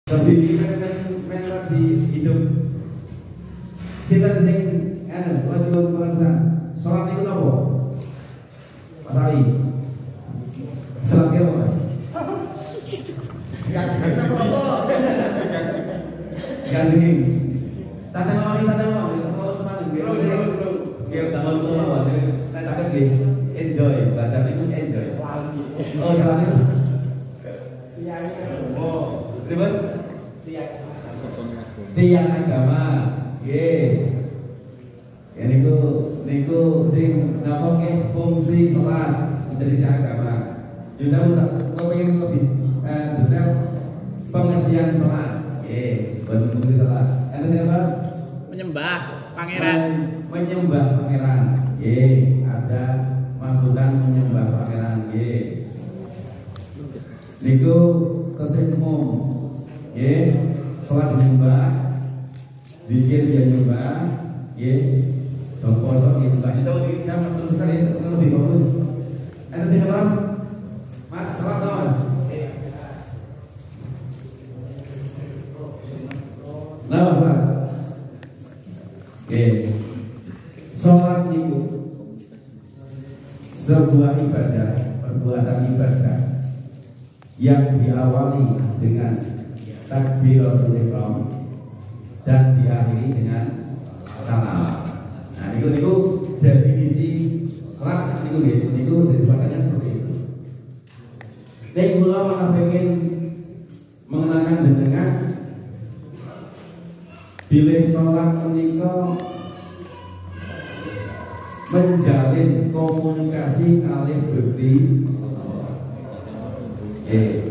Tapi men di hidup sinten sing wajib pengajian salat itu napa? Pak Sari. Salat apa, Mas? Ganti. Santai mau, kalau teman nggih tanggal 10 nek saged nggih enjoy, belajar itu enjoy. Oh, salat itu. Oh, ribet. Tiang agama, ya niku sing napa nggih fungsi salat menjadi tiang agama. Yo saya pengen lebih detail pengertian salat. Fungsi salat. Ada Mas? Menyembah pangeran. Menyembah pangeran. Ada masukan menyembah pangeran. Niku tesih umum. Salat menyembah, zikir dia nyembah, poso nyembah. Insya Allah kita meneruskan itu lebih bagus. Ada tidak Mas? Mas, salat Mas. Nah, Mas. Salat itu sebuah ibadah, perbuatan ibadah yang diawali dengan takbiratul ihram dan diakhiri dengan salam. Nah, niku definisi salat niku definisinya seperti itu. Nek kula malah pengen mengenalkan jenengan bilih salat menika menjalin komunikasi kalih Gusti.